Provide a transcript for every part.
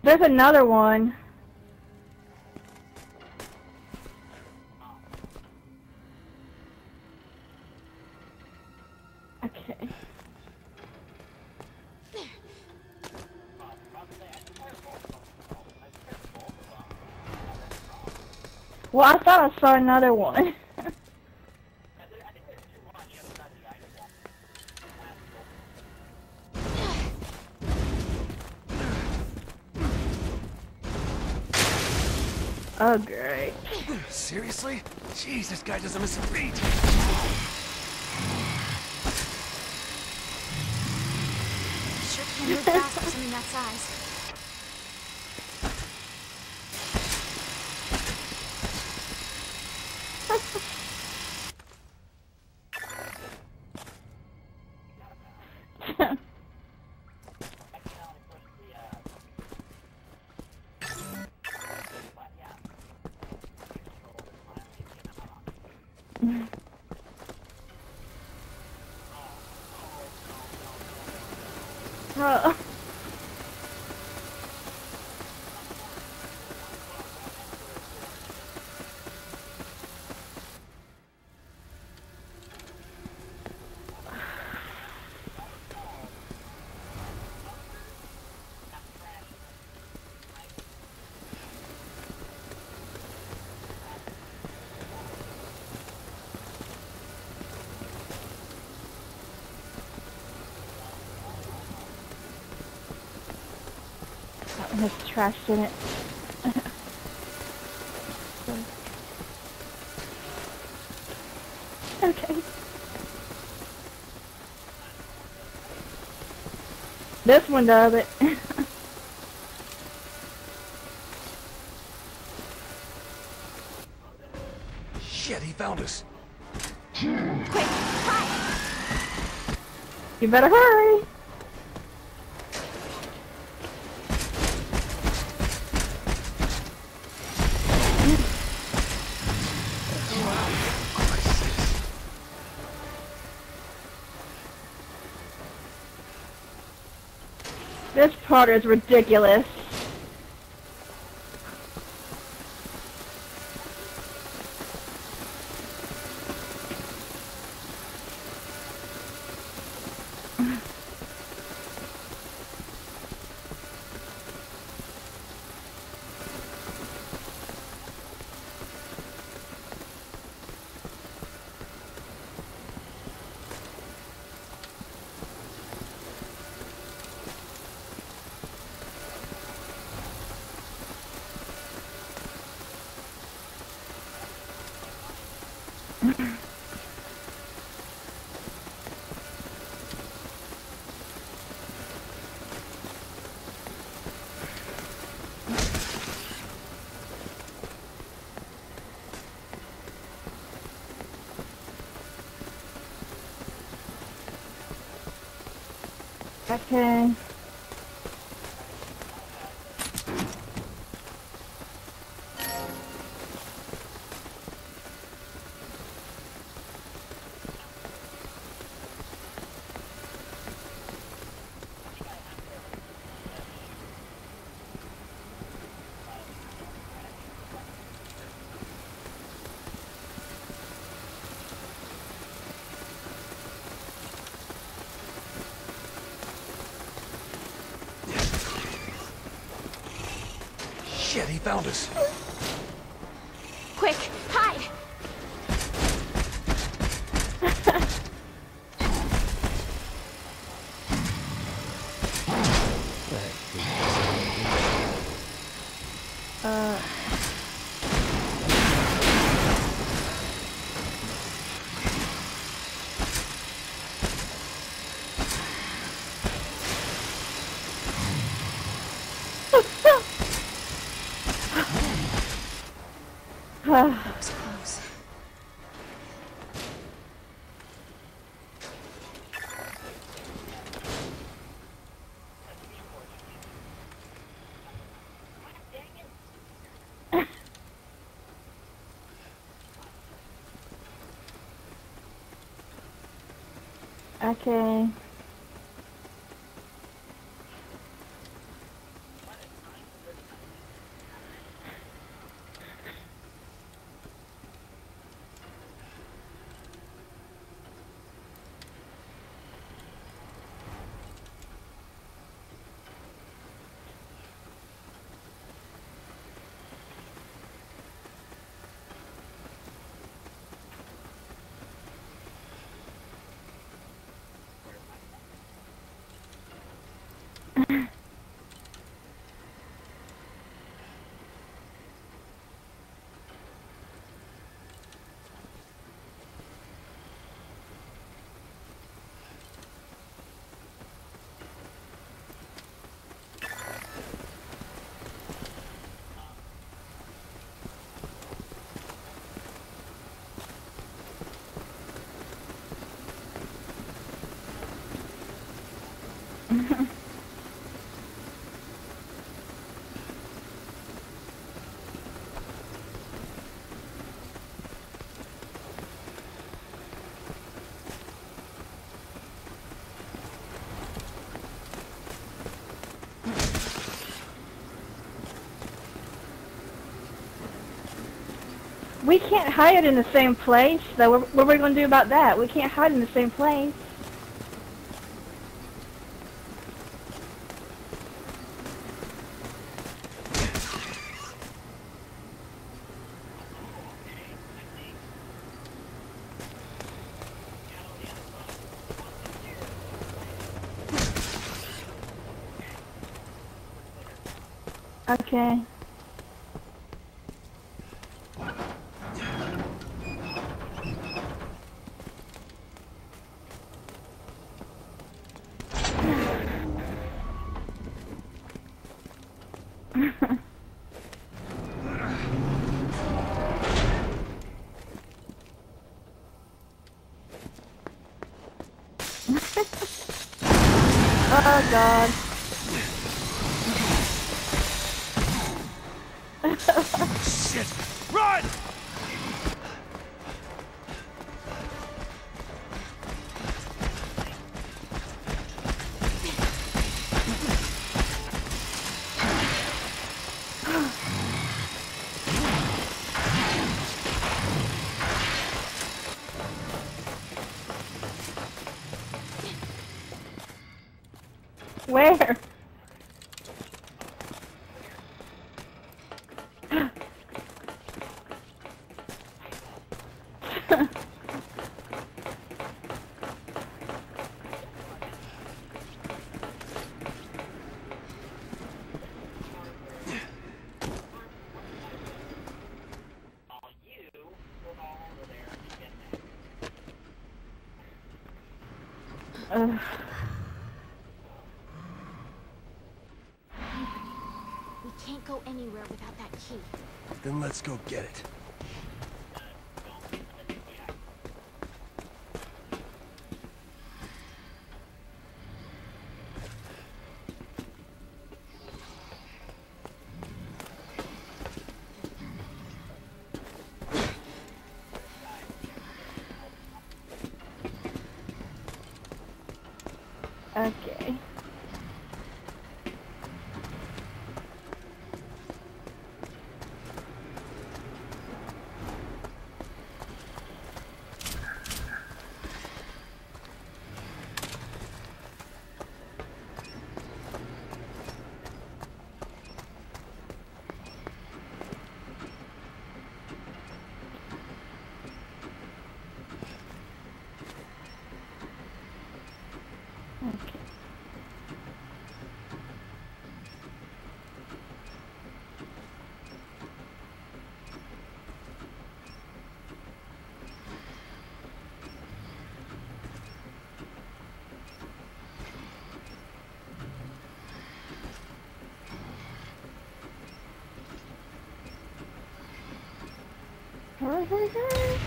There's another one. Okay. Well, I thought I saw another one. Oh, great. Seriously? Jeez, this guy doesn't miss a beat. Sure can move fast for something that size. Oh. There's trash in it. Okay. This one does it. Shit, he found us. Quick, hide! You better hurry. This part is ridiculous. Okay. Shit, he found us. Quick, hide! That was close. Okay. We can't hide in the same place, though. What are we going to do about that? We can't hide in the same place. Okay. Oh God. Shit! Run! Where? We can't go anywhere without that key. Then let's go get it. Okay. Hurry, hurry, hurry.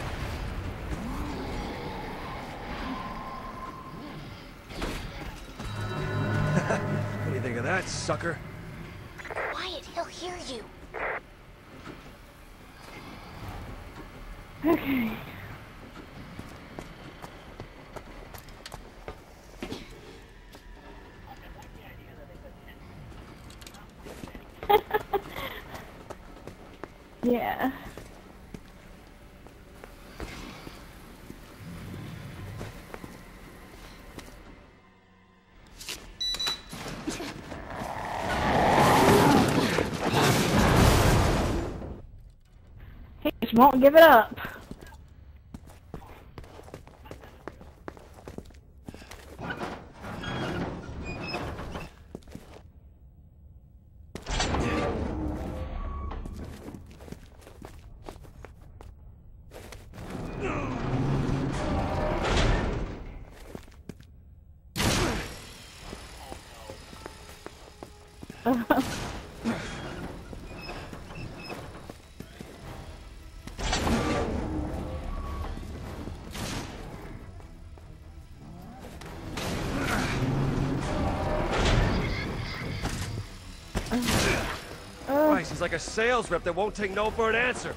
What do you think of that, sucker? Quiet, he'll hear you. Okay. Yeah. He just won't give it up. Christ, he's like a sales rep that won't take no for an answer.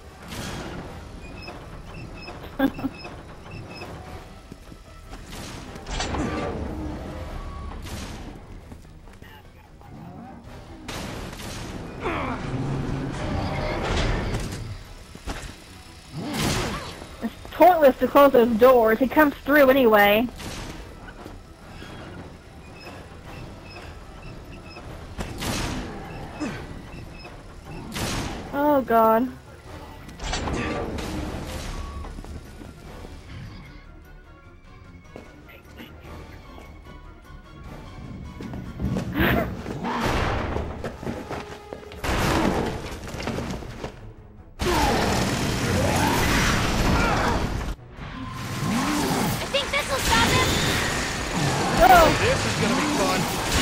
pointless to close those doors. He comes through anyway. Oh god. This is gonna be fun.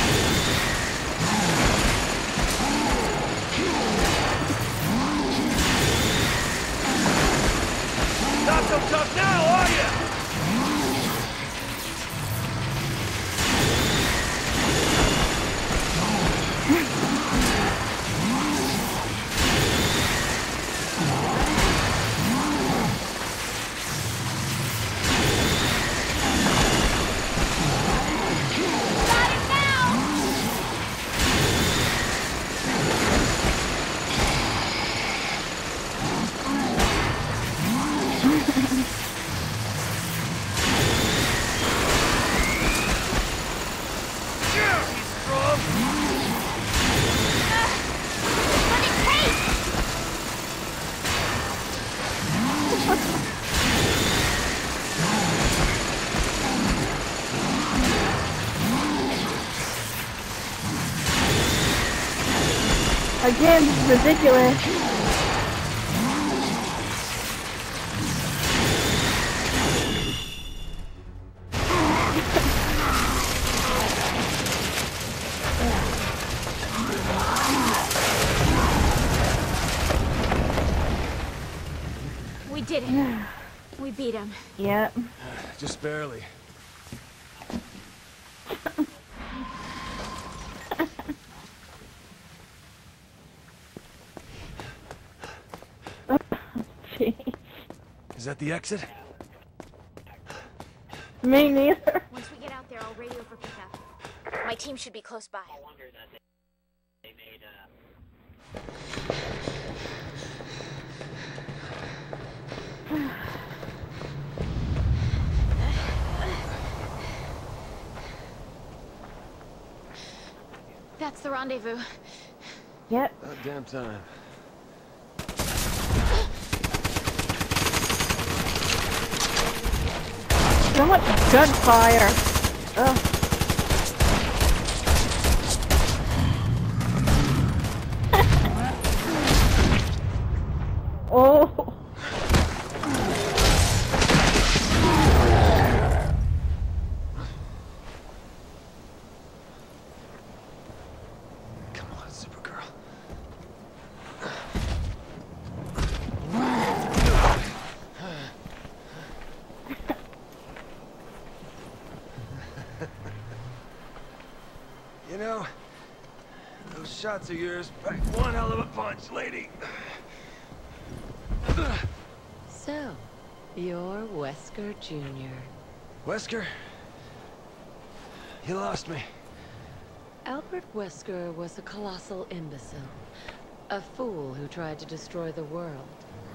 Not so tough now, are you? Again, this is ridiculous. We did it. We beat him. Yep. Just barely. Jeez. Is that the exit? Me neither. Once we get out there, I'll radio for pickup. My team should be close by. That's the rendezvous. Yep. About damn time. So much gunfire. Ugh. Oh. Come on, Supergirl. You know, those shots of yours pack one hell of a punch, lady. So, you're Wesker Jr. Wesker? You lost me. Albert Wesker was a colossal imbecile. A fool who tried to destroy the world.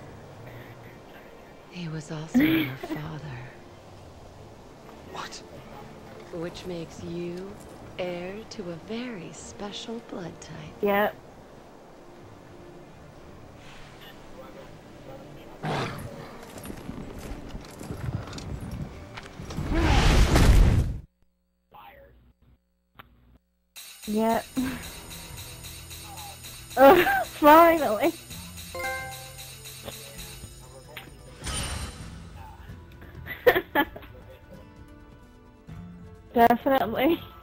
He was also your father. What? Which makes you heir to a very special blood type. Yep. Yep. Oh, finally. Definitely.